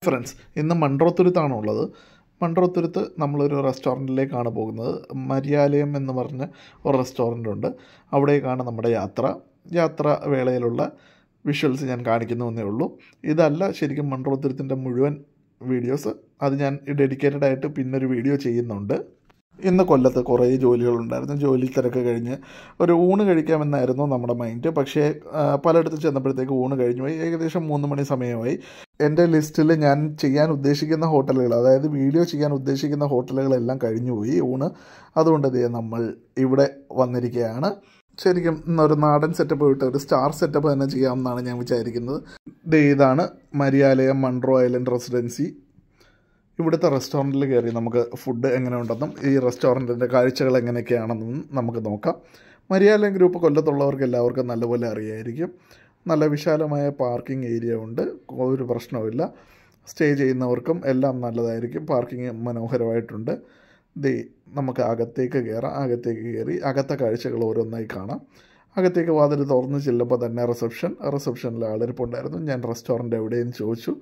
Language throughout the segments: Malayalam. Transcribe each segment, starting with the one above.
ഫ്രണ്ട്സ്, ഇന്ന് മൺട്രോത്തുരുത്താണുള്ളത്. മൺട്രോത്തുരുത്ത് നമ്മളൊരു റെസ്റ്റോറൻറ്റിലേക്കാണ് പോകുന്നത്. മര്യാലയം എന്ന് പറഞ്ഞ ഒരു റെസ്റ്റോറൻ്റ് ഉണ്ട്. അവിടേക്കാണ് നമ്മുടെ യാത്ര വേളയിലുള്ള വിഷ്വൽസ് ഞാൻ കാണിക്കുന്നുവെന്നേ ഉള്ളൂ. ഇതല്ല ശരിക്കും മൺട്രോത്തുരുത്തിൻ്റെ മുഴുവൻ വീഡിയോസ്. അത് ഞാൻ ഡെഡിക്കേറ്റഡ് ആയിട്ട് പിന്നൊരു വീഡിയോ ചെയ്യുന്നുണ്ട്. ഇന്ന് കൊല്ലത്ത് കുറേ ജോലികളുണ്ടായിരുന്നു. ജോലി തിരക്ക് കഴിഞ്ഞ് ഒരു ഊണ് കഴിക്കാമെന്നായിരുന്നു നമ്മുടെ മൈൻഡ്. പക്ഷേ പലയിടത്തും ചെന്നപ്പോഴത്തേക്ക് ഊണ് കഴിഞ്ഞു പോയി. ഏകദേശം 3 മണി സമയമായി. എൻ്റെ ലിസ്റ്റിൽ ഞാൻ ചെയ്യാൻ ഉദ്ദേശിക്കുന്ന ഹോട്ടലുകൾ, അതായത് വീഡിയോ ചെയ്യാൻ ഉദ്ദേശിക്കുന്ന ഹോട്ടലുകളെല്ലാം കഴിഞ്ഞുപോയി ഊണ്. അതുകൊണ്ട് നമ്മൾ ഇവിടെ വന്നിരിക്കുകയാണ്. ശരിക്കും ഇന്നൊരു നാടൻ സെറ്റപ്പ് വിട്ട് ഒരു സ്റ്റാർ സെറ്റപ്പ് തന്നെ ചെയ്യാമെന്നാണ് ഞാൻ വിചാരിക്കുന്നത്. ഇതാണ് മര്യാലയം മൺട്രോ ഐലൻഡ് റെസിഡൻസി. ഇവിടുത്തെ റെസ്റ്റോറൻറ്റിൽ കയറി നമുക്ക് ഫുഡ് എങ്ങനെ ഉണ്ടെന്നും ഈ റെസ്റ്റോറൻറ്റിൻ്റെ കാഴ്ചകൾ എങ്ങനെയൊക്കെയാണെന്നും നമുക്ക് നോക്കാം. മര്യാലയം ഗ്രൂപ്പ് കൊല്ലത്തുള്ളവർക്ക് എല്ലാവർക്കും നല്ലപോലെ അറിയായിരിക്കും. നല്ല വിശാലമായ പാർക്കിംഗ് ഏരിയ ഉണ്ട്, ഒരു പ്രശ്നവുമില്ല. സ്റ്റേ ചെയ്യുന്നവർക്കും എല്ലാം നല്ലതായിരിക്കും. പാർക്കിംഗ് മനോഹരമായിട്ടുണ്ട്. നമുക്ക് അകത്തേക്ക് കയറാം. അകത്തേക്ക് കയറി അകത്തെ കാഴ്ചകൾ ഓരോന്നായി കാണാം. അകത്തേക്ക് വാതിൽ തുറന്ന് ചെല്ലുമ്പോൾ തന്നെ റിസപ്ഷനിൽ ആളിരിപ്പുണ്ടായിരുന്നു. ഞാൻ റെസ്റ്റോറൻറ്റ് എവിടെയെന്ന് ചോദിച്ചു.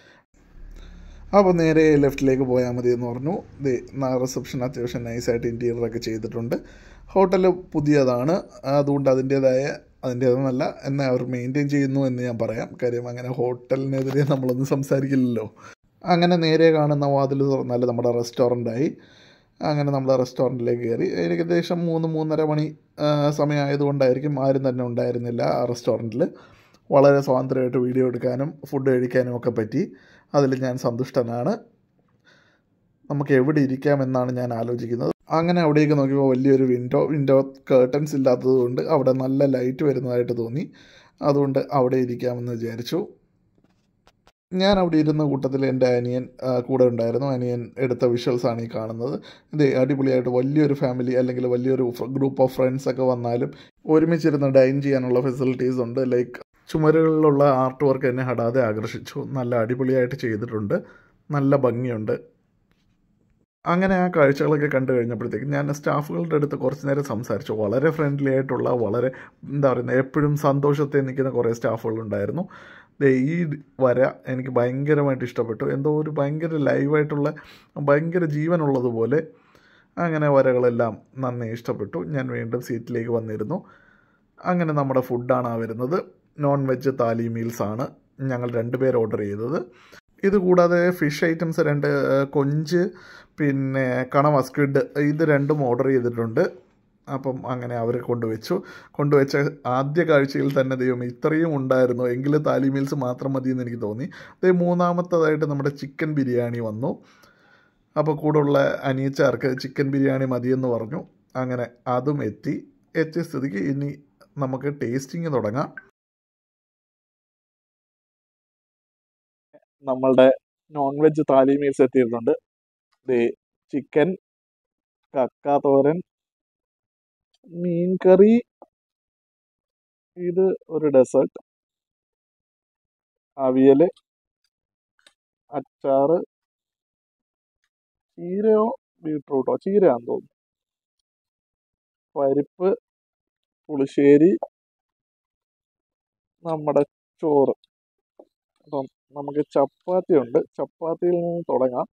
അപ്പോൾ നേരെ ലെഫ്റ്റിലേക്ക് പോയാൽ മതി എന്ന് പറഞ്ഞു. റിസപ്ഷൻ അത്യാവശ്യം നൈസായിട്ട് ഇൻറ്റീരിയറൊക്കെ ചെയ്തിട്ടുണ്ട്. ഹോട്ടൽ പുതിയതാണ്, അതുകൊണ്ട് അതിൻ്റേതെന്നല്ല എന്നെ അവർ മെയിൻറ്റെയിൻ ചെയ്യുന്നു എന്ന് ഞാൻ പറയാം. കാര്യം അങ്ങനെ ഹോട്ടലിനെതിരെ നമ്മളൊന്നും സംസാരിക്കില്ലല്ലോ. അങ്ങനെ നേരെ കാണുന്ന വാതിൽ തുറന്നാൽ നമ്മുടെ റെസ്റ്റോറൻറ്റായി. അങ്ങനെ നമ്മൾ റെസ്റ്റോറൻറ്റിലേക്ക് കയറി. ഏകദേശം 3-3:30 മണി സമയമായതുകൊണ്ടായിരിക്കും ആരും തന്നെ ഉണ്ടായിരുന്നില്ല ആ റെസ്റ്റോറൻറ്റിൽ. വളരെ സ്വാതന്ത്ര്യമായിട്ട് വീഡിയോ എടുക്കാനും ഫുഡ് കഴിക്കാനും ഒക്കെ പറ്റി. അതിൽ ഞാൻ സന്തുഷ്ടനാണ്. നമുക്ക് എവിടെ ഇരിക്കാമെന്നാണ് ഞാൻ ആലോചിക്കുന്നത്. അങ്ങനെ അവിടേക്ക് നോക്കിയപ്പോൾ വലിയൊരു വിൻഡോ കേർട്ടൻസ് ഇല്ലാത്തതുകൊണ്ട് അവിടെ നല്ല ലൈറ്റ് വരുന്നതായിട്ട് തോന്നി. അതുകൊണ്ട് അവിടെ ഇരിക്കാമെന്ന് വിചാരിച്ചു. ഞാൻ അവിടെ ഇരുന്ന കൂട്ടത്തിൽ എൻ്റെ അനിയൻ കൂടെ ഉണ്ടായിരുന്നു. അനിയൻ എടുത്ത വിഷ്വൽസാണ് ഈ കാണുന്നത്. അടിപൊളിയായിട്ട് വലിയൊരു ഫാമിലി അല്ലെങ്കിൽ വലിയൊരു ഗ്രൂപ്പ് ഓഫ് ഫ്രണ്ട്സൊക്കെ വന്നാലും ഒരുമിച്ചിരുന്ന് ഡൈൻ ചെയ്യാനുള്ള ഫെസിലിറ്റീസ് ഉണ്ട്. ലൈക്ക് ചുമരുകളിലുള്ള ആർട്ട് വർക്ക് എന്നെ ഹടാതെ ആകർഷിച്ചു. നല്ല അടിപൊളിയായിട്ട് ചെയ്തിട്ടുണ്ട്, നല്ല ഭംഗിയുണ്ട്. അങ്ങനെ ആ കാഴ്ചകളൊക്കെ കണ്ടു കഴിഞ്ഞപ്പോഴത്തേക്കും ഞാൻ സ്റ്റാഫുകളുടെ അടുത്ത് കുറച്ച് നേരം സംസാരിച്ചു. വളരെ ഫ്രണ്ട്ലി ആയിട്ടുള്ള, വളരെ എപ്പോഴും സന്തോഷത്തെ നിൽക്കുന്ന കുറേ സ്റ്റാഫുകളുണ്ടായിരുന്നു. ഈ വര എനിക്ക് ഭയങ്കരമായിട്ട് ഇഷ്ടപ്പെട്ടു. എന്തോ ഒരു ഭയങ്കര ലൈവായിട്ടുള്ള, ഭയങ്കര ജീവനുള്ളതുപോലെ. അങ്ങനെ വരകളെല്ലാം നന്നേ ഇഷ്ടപ്പെട്ടു. ഞാൻ വീണ്ടും സീറ്റിലേക്ക് വന്നിരുന്നു. അങ്ങനെ നമ്മുടെ ഫുഡാണ് വരുന്നത്. നോൺ വെജ് താലി മീൽസാണ് ഞങ്ങൾ 2 പേർ ഓർഡർ ചെയ്തത്. ഇതുകൂടാതെ ഫിഷ് ഐറ്റംസ് 2 കൊഞ്ച്, പിന്നെ കണവ സ്ക്വിഡ്, ഇത് 2ഉം ഓർഡർ ചെയ്തിട്ടുണ്ട്. അപ്പം അങ്ങനെ അവർ കൊണ്ടുവച്ച ആദ്യ കാഴ്ചയിൽ തന്നെ ദൈവം ഇത്രയും ഉണ്ടായിരുന്നു എങ്കിലും താലി മീൽസ് മാത്രം മതിയെന്ന് എനിക്ക് തോന്നി. മൂന്നാമത്തതായിട്ട് നമ്മുടെ ചിക്കൻ ബിരിയാണി വന്നു. അപ്പോൾ കൂടുള്ള അനിയച്ചാർക്ക് ചിക്കൻ ബിരിയാണി മതിയെന്ന് പറഞ്ഞു. അങ്ങനെ അതും എത്തിയ സ്ഥിതിക്ക് ഇനി നമുക്ക് ടേസ്റ്റിങ് തുടങ്ങാം. നമ്മളുടെ നോൺ വെജ് താലി മീൽസ് എത്തിയിട്ടുണ്ട്. ചിക്കൻ, കക്ക തോരൻ, മീൻ കറി, ഇത് ഒരു ഡെസേർട്ട്, അവിയൽ, അച്ചാറ്, ചീരയോ ബീട്രൂട്ടോ, ചീരയാണെന്ന് തോന്നുന്നു, പരിപ്പ്, പുളിശ്ശേരി, നമ്മുടെ ചോറ്. അപ്പം നമുക്ക് ചപ്പാത്തി ഉണ്ട്. ചപ്പാത്തിയിൽ നിന്ന് തുടങ്ങാം.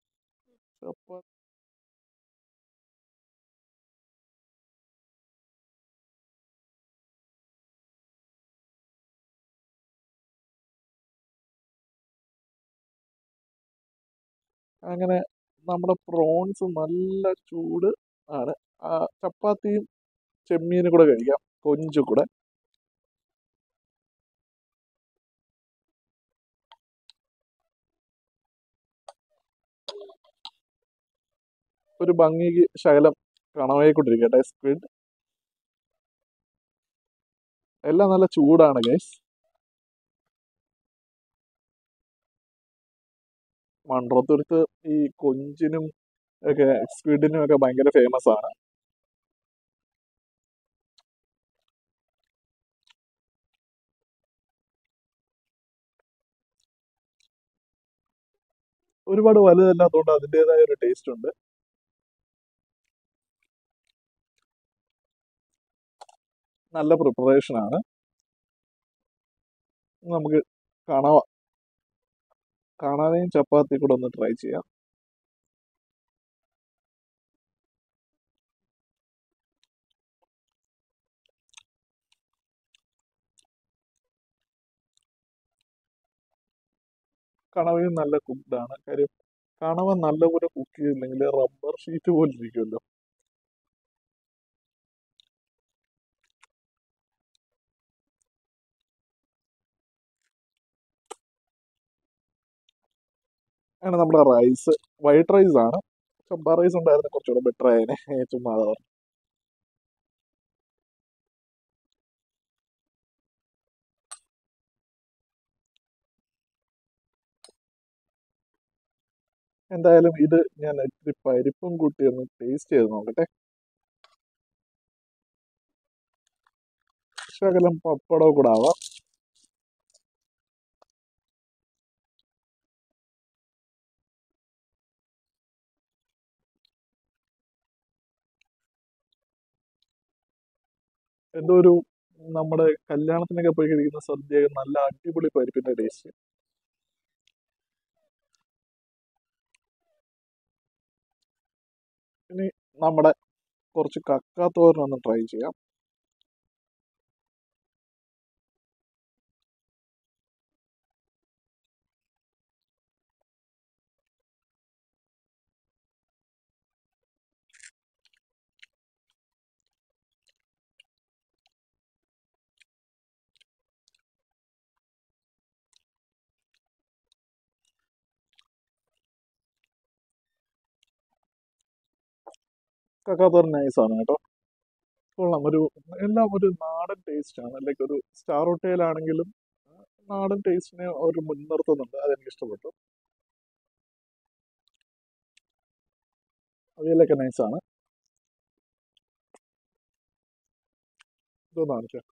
അങ്ങനെ നമ്മുടെ പ്രോൺസ് നല്ല ചൂട് ആണ്. ചപ്പാത്തിയും ചെമ്മീനും കൂടെ കഴിക്കാം, കൊഞ്ചും കൂടെ. ഒരു ഭംഗിക്ക് ശകലം കണവായിക്കൊണ്ടിരിക്കട്ടെ. സ്ക്വിഡ് എല്ലാം നല്ല ചൂടാണ് ഗൈസ്. മൺട്രോത്തുരുത്ത് ഈ കൊഞ്ചിനും ഒക്കെ സ്ക്വിഡിനും ഒക്കെ ഭയങ്കര ഫേമസ് ആണ്. ഒരുപാട് വലുതല്ലാത്തതുകൊണ്ട് അതിൻ്റെതായ ഒരു ടേസ്റ്റ് ഉണ്ട്. നല്ല പ്രിപ്പറേഷൻ ആണ്. നമുക്ക് കണവ കണവയും ചപ്പാത്തി കൂടെ ഒന്ന് ട്രൈ ചെയ്യാം. കണവയും നല്ല കുക്ക്ഡാണ്. കാര്യം കണവ നല്ലപോലെ കുക്ക് ചെയ്തില്ലെങ്കിൽ റബ്ബർ ഷീറ്റ് പോലെ ഇരിക്കുമല്ലോ. അങ്ങനെ നമ്മുടെ റൈസ് വൈറ്റ് റൈസ് ആണ്. ചമ്പാ റൈസ് ഉണ്ടായിരുന്ന കുറച്ചുകൂടെ ബെറ്റർ ആയതിനെ ചുമ്മാ അതാ പറഞ്ഞത്. എന്തായാലും ഇത് ഞാൻ ഇത്തിരി പരിപ്പും കൂട്ടി ഒന്ന് ടേസ്റ്റ് ചെയ്ത് നോക്കട്ടെ. ശകലം പപ്പടവും കൂടെ ആവാം. എന്തോ ഒരു നമ്മുടെ കല്യാണത്തിനൊക്കെ പോയി കഴിക്കുന്ന സദ്യ നല്ല അടിപൊളി പരിപ്പിന്റെ ടേസ്റ്റ്. ഇനി നമ്മുടെ കുറച്ച് കക്കാത്തോരൻ ഒന്ന് ട്രൈ ചെയ്യാം. കക്കാത്തോരൻ നൈസാണ് കേട്ടോ. കൊള്ളാം. എല്ലാം ഒരു നാടൻ ടേസ്റ്റ് ആണ്. ലൈക്ക് ഒരു സ്റ്റാർ ഹോട്ടലാണെങ്കിലും നാടൻ ടേസ്റ്റിനെ അവർ മുൻനിർത്തുന്നുണ്ട്. അതെനിക്ക് ഇഷ്ടപ്പെട്ടു. അവിയലൊക്കെ നൈസാണ്. ഇതൊന്നും കാണിക്കാം.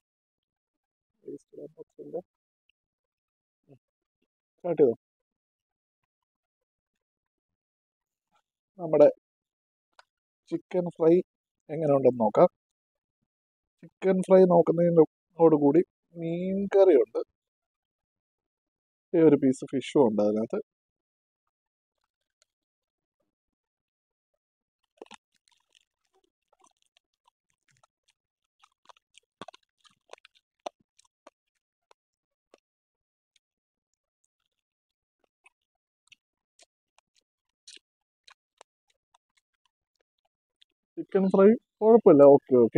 സ്റ്റാർട്ട് ചെയ്തോ. നമ്മുടെ ചിക്കൻ ഫ്രൈ എങ്ങനെ ഉണ്ടെന്ന് നോക്കാം. ചിക്കൻ ഫ്രൈ നോക്കുന്നതിനോടുകൂടി മീൻ കറിയുണ്ട്. ഒരു പീസ് ഫിഷും ഉണ്ട് അതിനകത്ത്. ചിക്കൻ ഫ്രൈ കുഴപ്പമില്ല, ഓക്കെ ഓക്കെ.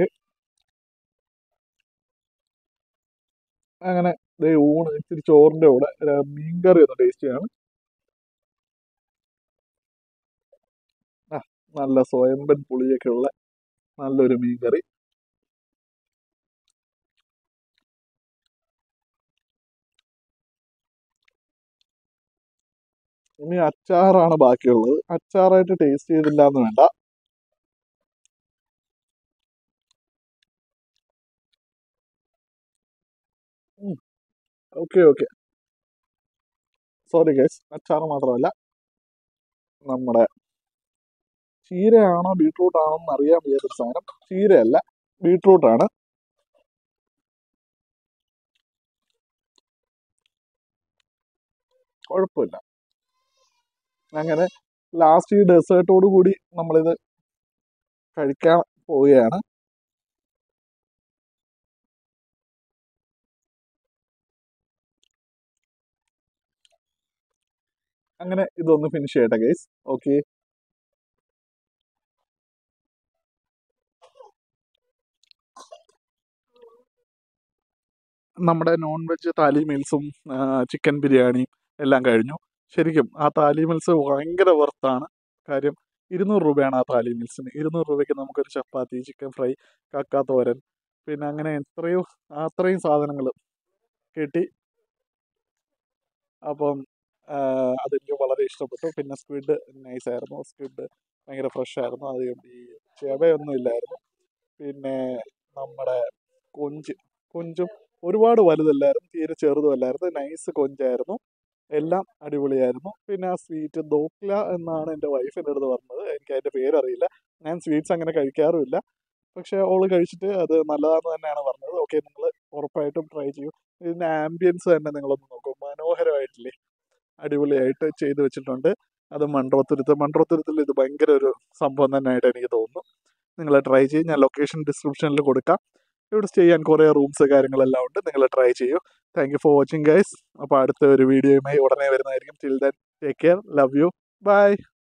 അങ്ങനെ ദേ ഊണ് ഇച്ചിരി ചോറിൻ്റെ കൂടെ മീൻ കറി ഒന്ന് ടേസ്റ്റ് ചെയ്യാണ്. ആ, നല്ല സ്വയംബൻ പുളിയൊക്കെ ഉള്ള നല്ലൊരു മീൻ കറി. ഇനി അച്ചാറാണ് ബാക്കിയുള്ളത്. അച്ചാറായിട്ട് ടേസ്റ്റ് ചെയ്തില്ല എന്ന് വേണ്ട. Okay okay. സോറി ഗൈസ്, അച്ചാർ മാത്രമല്ല നമ്മുടെ ചീരയാണോ ബീട്രൂട്ട് ആണോ എന്ന് അറിയാൻ വയ്യാത്തൊരു സാധനം. ചീരയല്ല, ബീട്രൂട്ടാണ്. കുഴപ്പമില്ല. അങ്ങനെ ലാസ്റ്റ് ഈ ഡെസേർട്ടോട് കൂടി നമ്മളിത് കഴിക്കാൻ പോവുകയാണ്. അങ്ങനെ ഇതൊന്ന് ഫിനിഷ് ചെയ്യട്ടെ ഗൈസ്. ഓക്കെ. നമ്മുടെ നോൺ വെജ് താലി മീൽസും ചിക്കൻ ബിരിയാണിയും എല്ലാം കഴിഞ്ഞു. ശരിക്കും ആ താലി മീൽസ് ഭയങ്കര വർത്താണ്. കാര്യം 200 രൂപയാണ് ആ താലി മീൽസിന്. 200 രൂപയ്ക്ക് നമുക്കൊരു ചപ്പാത്തി, ചിക്കൻ ഫ്രൈ, കക്കാത്തോരൻ, പിന്നെ അങ്ങനെ അത്രയും സാധനങ്ങൾ കിട്ടി. അപ്പം അതെനിക്ക് വളരെ ഇഷ്ടപ്പെട്ടു. പിന്നെ സ്ക്വിഡ് നൈസായിരുന്നു. സ്ക്വിഡ് ഭയങ്കര ഫ്രഷ് ആയിരുന്നു. അത് ഈ ചെവയൊന്നും ഇല്ലായിരുന്നു. പിന്നെ നമ്മുടെ കൊഞ്ചും ഒരുപാട് വലുതല്ലായിരുന്നു, തീരെ ചെറുതുമല്ലായിരുന്നു. നൈസ് കൊഞ്ചായിരുന്നു. എല്ലാം അടിപൊളിയായിരുന്നു. പിന്നെ ആ സ്വീറ്റ് ദോക്ല എന്നാണ് എൻ്റെ വൈഫ് എൻ്റെ അടുത്ത് പറഞ്ഞത്. എനിക്ക് അതിൻ്റെ പേരറിയില്ല. ഞാൻ സ്വീറ്റ്സ് അങ്ങനെ കഴിക്കാറുമില്ല. പക്ഷേ അവള് കഴിച്ചിട്ട് അത് നല്ലതാണെന്ന് തന്നെയാണ് പറഞ്ഞത്. ഓക്കെ, നിങ്ങൾ ഉറപ്പായിട്ടും ട്രൈ ചെയ്യൂ. ഇതിൻ്റെ ആംബിയൻസ് തന്നെ നിങ്ങളൊന്ന് നോക്കൂ. മനോഹരമായിട്ടില്ലേ. അടിപൊളിയായിട്ട് ചെയ്തു വെച്ചിട്ടുണ്ട്. അത് മൺട്രോത്തുരുത്തിൽ ഇത് ഭയങ്കര ഒരു സംഭവം തന്നെയായിട്ട് എനിക്ക് തോന്നുന്നു. നിങ്ങൾ ട്രൈ ചെയ്യും. ഞാൻ ലൊക്കേഷൻ ഡിസ്ക്രിപ്ഷനിൽ കൊടുക്കാം. ഇവിടെ സ്റ്റേ ചെയ്യാൻ കുറേ റൂംസ് കാര്യങ്ങളെല്ലാം ഉണ്ട്. നിങ്ങൾ ട്രൈ ചെയ്യൂ. Thank you for watching guys. അപ്പോൾ അടുത്ത ഒരു വീഡിയോയുമായി ഉടനെ വരുന്നതായിരിക്കും. Till then take care, love you, by.